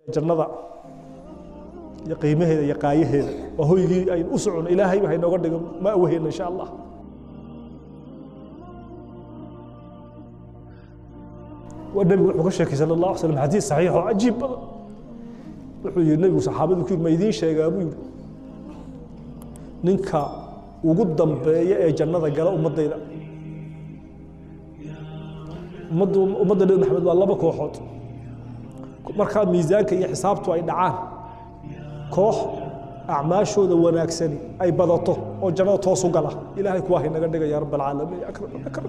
جنة يقيمه يقايه وهو يجي أي أسرع إلهي وهي نقدر ما وهي إن شاء الله. والنبي وحكى صلى الله عليه وسلم حديث صحيح وعجيب. وحي النبي وصحابته كل ما يدين شيء قابوا ننكا وقدم بيا جنة قال أمضينا أمضي محمد والله بكوحد مركا ميزانك هي حسابته أي دعان كوح أعماشه ذو وناكسني أي بدته أو جنة توصل قلا إلهي كواهي نقدر يا رب العالمين أكرم أكرم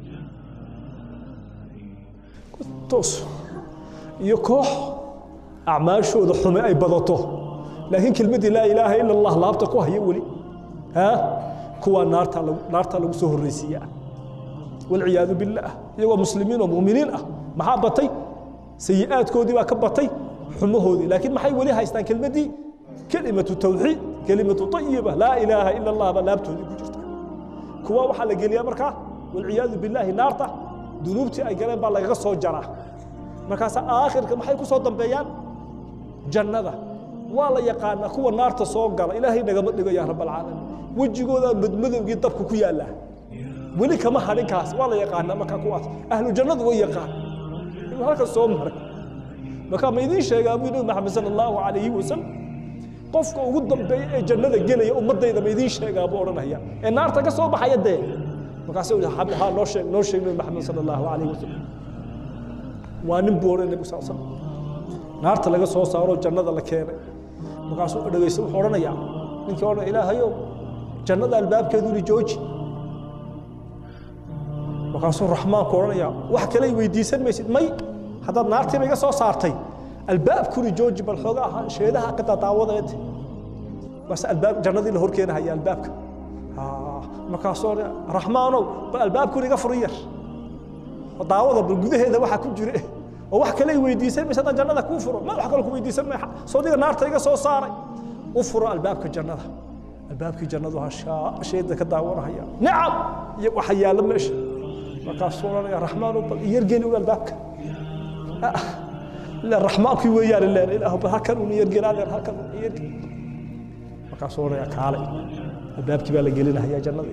توصل يكوح أعماشه ذو حمي أي بدته لكن كلمة لا إله إلا الله لا بتقوه يولي ها كوا نار تلو سهر الرسية والعياذ بالله يوا مسلمين ومؤمنين محبتي سيئات كودي وكبتي حمهودي لكن ما حي ولي هايستان كلمة دي كلمة التوحيد كلمة طيبة لا إله إلا الله بلا بتودي بجرتها كوا وحا لقيل يا مركا والعياذ بالله نارته ذنوبتي أي قلن بالله يغصوا جراه مركاسا آخر كما حي كسو دنبيان جنة والله يقانا كوا نارته سو قال إلهي نغمد نغو يا رب العالمين وجهooda madmadowgii dabku ku yaala wali kama harin kaas wala yaqaan marka kuwaas ahlu jannadu way yaqaan inuu halka soo maray marka ma idin sheegaa Abu Muhammad sallallahu alayhi wasallam qofka ugu dambeeyay ee jannada galaya ummadayda ma idin sheegaa buu oranaya ee naarta ka soo baxaya de markaas uu ha noo sheeg Muhammad sallallahu alayhi wasallam waa nin booray nabi sallallahu alayhi wasallam naarta laga soo saaro jannada la keenay markaas uu dhageysto wuxuu oranayaa ninkii oran ilaahayow jannada albaabkeedu li jooji markaasuu raxmaan ku oranaya wax kale ay weydiisan maysid may hadaad naartiiba iga soo saartay albaabku li jooji bal xogaa sheedaha ka tataawadayd bas albaab jannadii la horkeenahay albaabka markaasuu raxmaanow bal albaabku iga furiyar daawada bal gudaheeda waxa ku jira oo wax kale ay weydiisan maysid jannada ku furo ma wax kale ku weydiisan may soo diga naarta iga soo saaray u furo albaabka jannada البابك جنة شيء ذا كذا وراه نعم وحيا لما إيش مكاسورنا يا رحمن يرجعني ولا البابك لا الرحمن كي ويا لله إله هكذا ويرجعني على هكذا يرجع مكاسورنا يا كالي البابك بلا جلنا هي جنة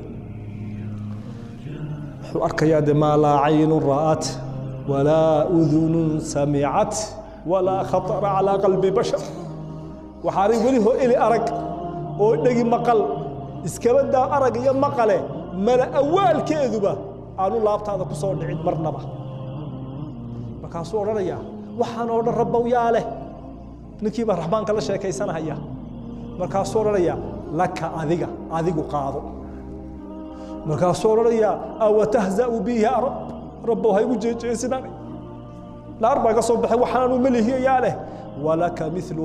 حوارك يا ما لا عين رأت ولا أذن سمعت ولا خطر على قلب بشر وحاري وليه إلي أرك oo dhagi maqal iskaba daa arag iyo maqale mala awaalkeeduba aanu laabtaada ku soo dhicin marnaba markaas uu oranaya waxaan oo dhan rabbow yaa leh ninkii ba raxmaanka la sheekaysanaya markaas uu oranaya laka adigu qaado markaas uu oranaya aw tahza'u bihi ya rabbow haygu jeejeesidan naar baa ka soo baxay waxaan u malihiyo yaa leh ولك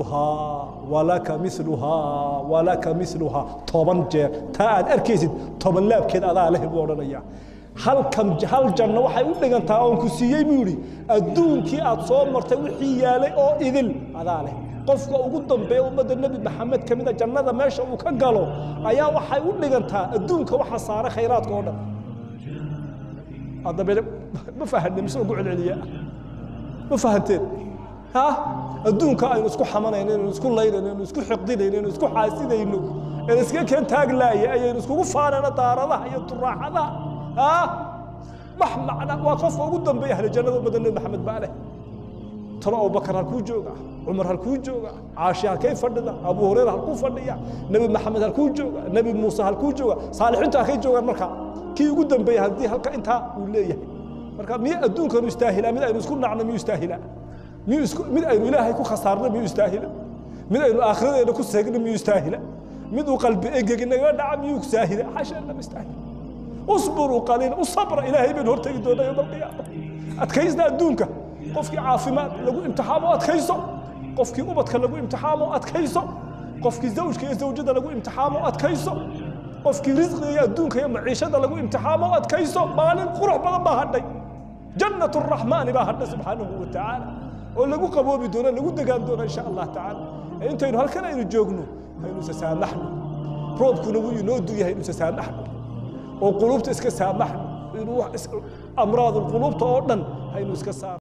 مثلها طبعا جير تاad arkaysid toban laabkeed adaa leh buu oranaya hal janno waxay u dhigantaa oo ku siiyay buuri adduunkii aad soo martay wixii yaalay oo idil adaa leh qofka ugu dambeeyo ummadda nabi maxamed kamida jannada meesha uu ka galo ayaa waxay u dhigantaa adduunka waxa saaray khayraadka oo dhan adaba ma fahanay soo guceliya ma fahanteen ها الدون كائن اسكو حمانين اسكو ليرين اسكو حقدين اسكو حاسدين اسكو كان تاغ لاي اي اسكو فاننا دارده iyo turaaxada ها maxmacna waa qof ugu dambeeyay ahli jannada badan maxamed baale tolo Abu Bakar halku jooga Umar halku jooga Aisha halkay fadhida Abu Hurayra halku fadhiya Nabi Maxamed halku jooga Nabi Muuse halku jooga saalixiinta halkay joogan marka kii ugu dambeeyay hadii halka inta uu leeyahay marka miya adduunkan u istaahila mid aynu isku nacno miyu istaahila من أين إلهي كو خسارنا ميو يستاهل من أين آخرنا إنه كو ساقنا ميو يستاهل من قلب إيجاق إنه نعم ميو يستاهل حاشا إنه مستاهل اصبروا قليلا الصبر إلهي من هرتك دونا يوم القيامة أتكيزنا الدونك قفكي عافمات لقو امتحامه أتكيزه قفكي أبتك لقو امتحامه أتكيزه قفكي زوجك يا زوجة لقو امتحامه أتكيزه قفكي رزق يا الدونك يا معيشة لقو امتحامه أتكيزه مالين قرح بغم هدي جنة الرحمن بهدي سبحانه وتعالى ولقوا قبوبي دونا لقوا دقان دونا إن شاء الله تعالى أنت إنه هالكنا يرجوجنو هينو سسامحنا روبكم نبوي نودو هينو سسامحنا وقلوب تسكسامحنا يروح أمراض القلوب تordن هينو سكسام